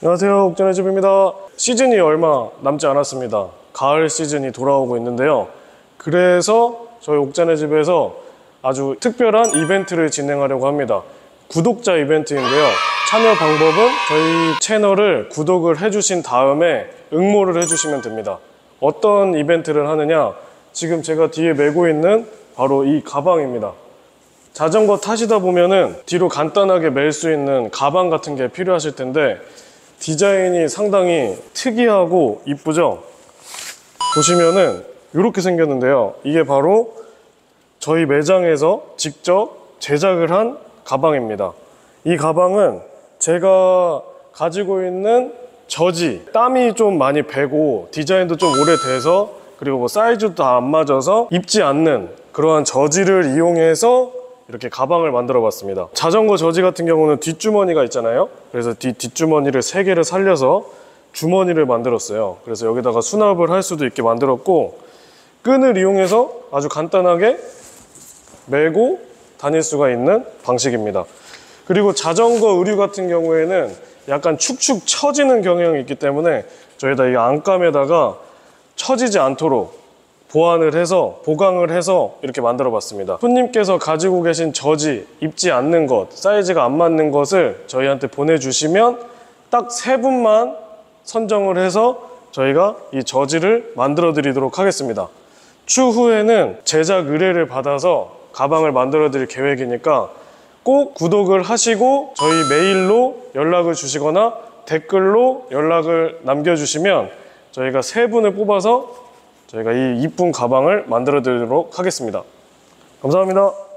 안녕하세요, 옥전의 집입니다. 시즌이 얼마 남지 않았습니다. 가을 시즌이 돌아오고 있는데요. 그래서 저희 옥전의 집에서 아주 특별한 이벤트를 진행하려고 합니다. 구독자 이벤트인데요. 참여 방법은 저희 채널을 구독을 해주신 다음에 응모를 해주시면 됩니다. 어떤 이벤트를 하느냐, 지금 제가 뒤에 메고 있는 바로 이 가방입니다. 자전거 타시다 보면은 뒤로 간단하게 멜 수 있는 가방 같은 게 필요하실 텐데 디자인이 상당히 특이하고 이쁘죠? 보시면은 이렇게 생겼는데요. 이게 바로 저희 매장에서 직접 제작을 한 가방입니다. 이 가방은 제가 가지고 있는 저지, 땀이 좀 많이 배고 디자인도 좀 오래돼서 그리고 뭐 사이즈도 다 안 맞아서 입지 않는 그러한 저지를 이용해서 이렇게 가방을 만들어 봤습니다. 자전거 저지 같은 경우는 뒷주머니가 있잖아요. 그래서 뒷주머니를 3개를 살려서 주머니를 만들었어요. 그래서 여기다가 수납을 할 수도 있게 만들었고, 끈을 이용해서 아주 간단하게 메고 다닐 수가 있는 방식입니다. 그리고 자전거 의류 같은 경우에는 약간 축축 처지는 경향이 있기 때문에 저희다 이 안감에다가 처지지 않도록 보완을 해서 보강을 해서 이렇게 만들어 봤습니다. 손님께서 가지고 계신 저지, 입지 않는 것, 사이즈가 안 맞는 것을 저희한테 보내주시면 딱 3분만 선정을 해서 저희가 이 저지를 만들어 드리도록 하겠습니다. 추후에는 제작 의뢰를 받아서 가방을 만들어 드릴 계획이니까 꼭 구독을 하시고 저희 메일로 연락을 주시거나 댓글로 연락을 남겨주시면 저희가 3분을 뽑아서 저희가 이 이쁜 가방을 만들어 드리도록 하겠습니다. 감사합니다.